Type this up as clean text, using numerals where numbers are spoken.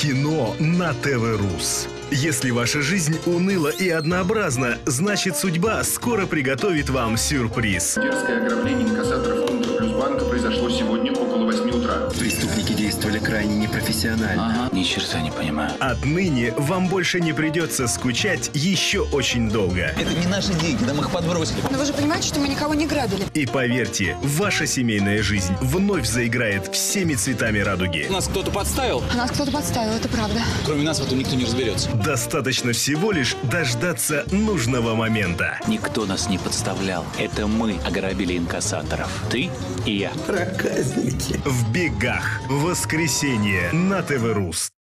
Кино на ТВ-Рус. Если ваша жизнь уныла и однообразна, значит судьба скоро приготовит вам сюрприз. Дерзкое ограбление инкассаторов Контрплюсбанка произошло сегодня около 8 утра. Преступники действовали крайне непрофессионально. Ни черта не понимаю. Отныне вам больше не придется скучать еще очень долго. Это не наши деньги, нам их подбросили. Но вы же понимаете, что мы никого не грабили. И поверьте, ваша семейная жизнь вновь заиграет всеми цветами радуги. Нас кто-то подставил? А нас кто-то подставил, это правда. Кроме нас в этом никто не разберется. Достаточно всего лишь дождаться нужного момента. Никто нас не подставлял. Это мы ограбили инкассаторов. Ты и я. Проказники. В бегах. Воскресенье на ТВ-Рус.